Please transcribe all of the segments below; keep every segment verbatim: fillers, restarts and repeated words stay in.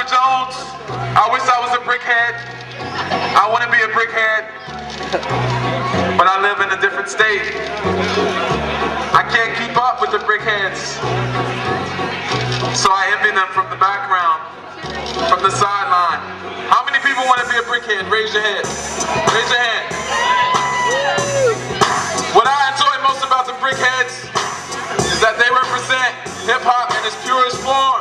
Jones. I wish I was a brickhead. I want to be a brickhead, but I live in a different state. I can't keep up with the brickheads, so I envy them from the background, from the sideline. How many people want to be a brickhead? Raise your hand. Raise your hand. What I enjoy most about the brickheads is that they represent hip-hop in its purest form.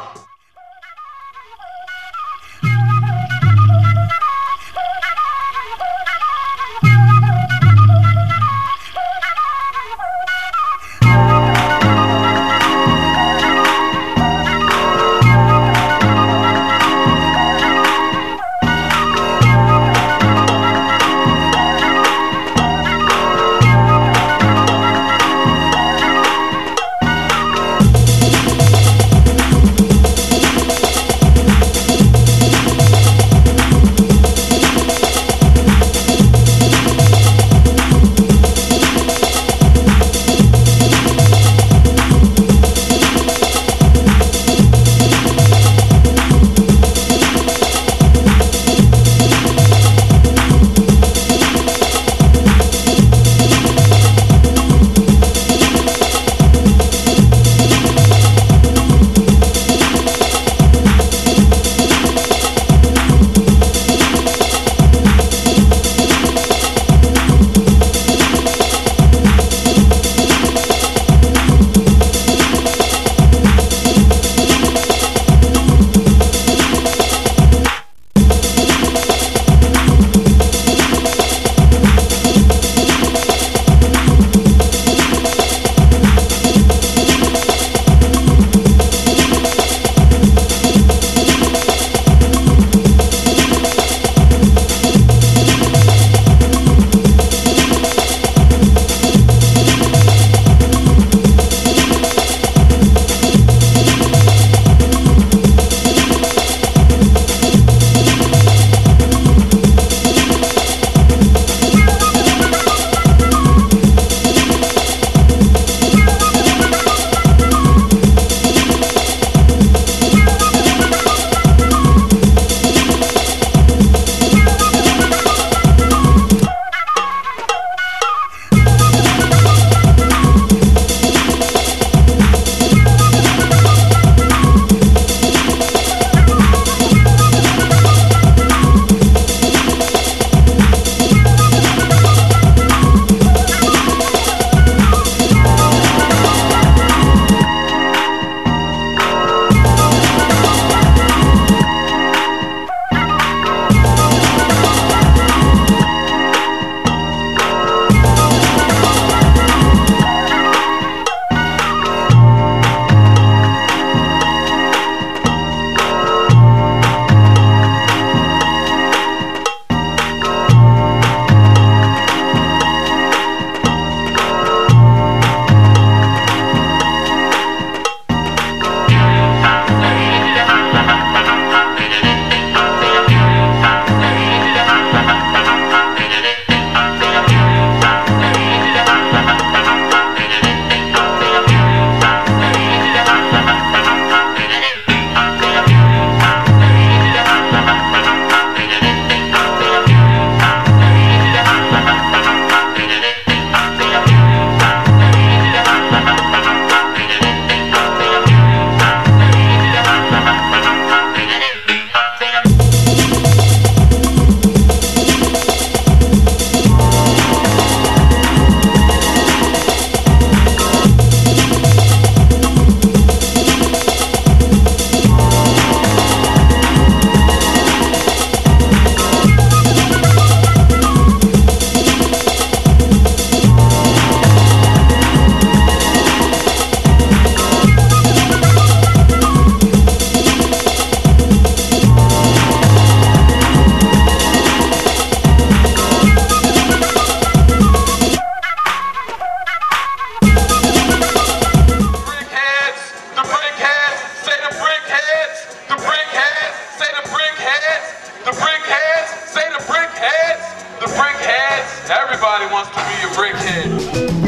Everybody wants to be a brickhead.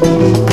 Thank you.